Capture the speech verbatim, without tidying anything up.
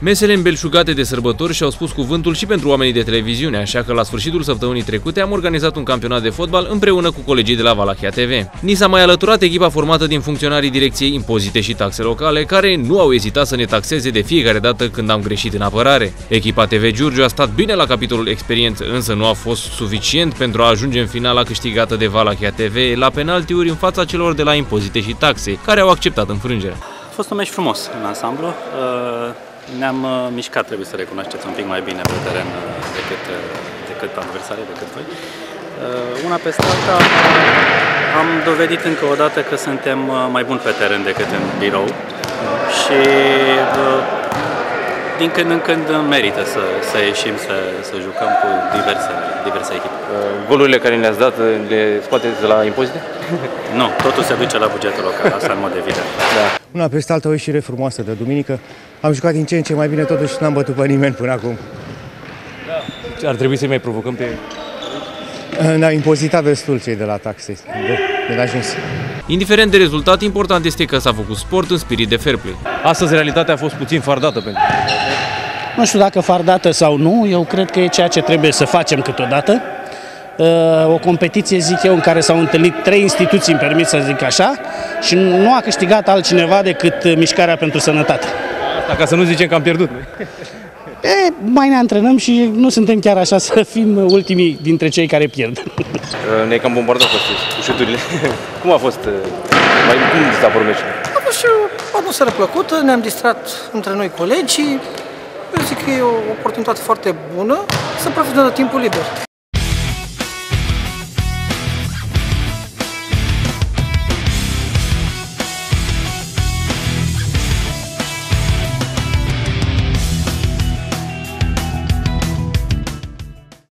Mesele îmbelșugate de sărbători și-au spus cuvântul și pentru oamenii de televiziune, așa că la sfârșitul săptămânii trecute am organizat un campionat de fotbal împreună cu colegii de la Valachia T V. Ni s-a mai alăturat echipa formată din funcționarii Direcției Impozite și Taxe Locale, care nu au ezitat să ne taxeze de fiecare dată când am greșit în apărare. Echipa T V Giurgiu a stat bine la capitolul experiență, însă nu a fost suficient pentru a ajunge în finala câștigată de Valachia T V la penaltiuri în fața celor de la Impozite și Taxe, care au acceptat înfrângerea. A fost un meci frumos în ansamblu. Ne-am mișcat, trebuie să recunoașteți, un pic mai bine pe teren decât, decât adversarii, decât voi. Una peste alta am dovedit încă o dată că suntem mai buni pe teren decât în birou și din când în când merită să, să ieșim, să, să jucăm cu diverse, diverse echipe. Golurile care le-ați dat le scoateți de la Impozite? Nu, totul se duce la bugetul local, asta în mod evident. Da. Una peste alta, o ieșire frumoasă de duminică. Am jucat din ce în ce mai bine, totuși n-am bătut pe nimeni până acum. Da. Ar trebui să-i mai provocăm pe... Ne-au impozitat destul cei de la taxe, de, de la Jens. Indiferent de rezultat, important este că s-a făcut sport în spirit de fair play. Astăzi realitatea a fost puțin fardată pentru... Nu știu dacă fardată sau nu, eu cred că e ceea ce trebuie să facem câteodată. O competiție, zic eu, în care s-au întâlnit trei instituții, îmi permit să zic așa, și nu a câștigat altcineva decât Mișcarea pentru Sănătate. Asta ca să nu zicem că am pierdut. E, mai ne antrenăm și nu suntem chiar așa să fim ultimii dintre cei care pierd. Ne-ai cam bombardat cu șuturile. Cum a fost? Mai cum s-a părut meciul? A fost și o atmosferă plăcută, ne-am distrat între noi colegii. Eu zic că e o oportunitate foarte bună să profităm de timpul liber.